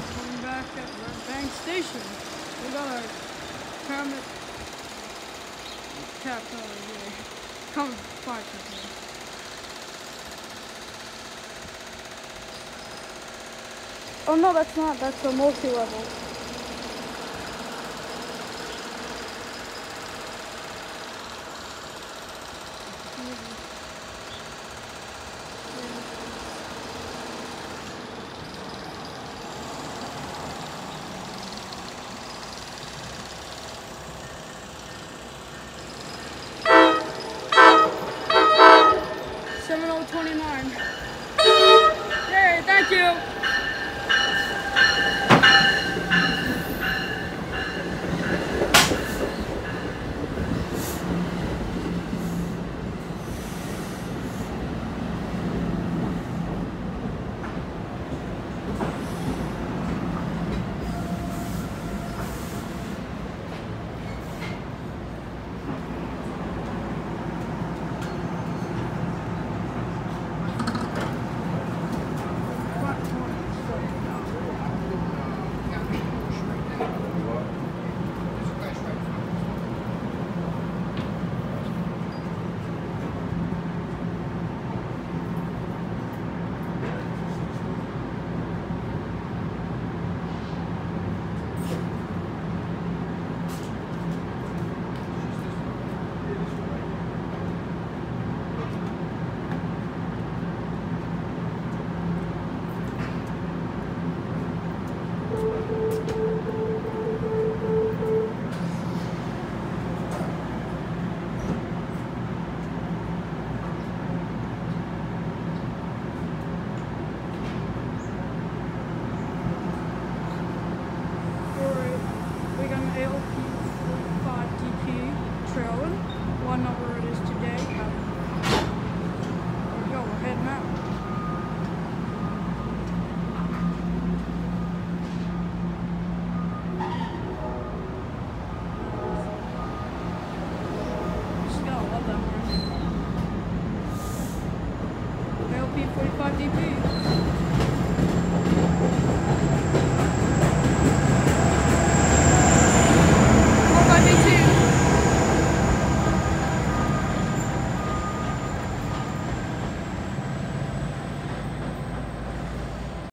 Coming back at Red Bank Station. We got our pyramid caps over here. Come fire truck here. Oh no, that's not. That's a multi-level. Seminole 29. Hey, thank you. One number it is today. There we go, we're heading out. Just gotta love that one. ALP 45 DP.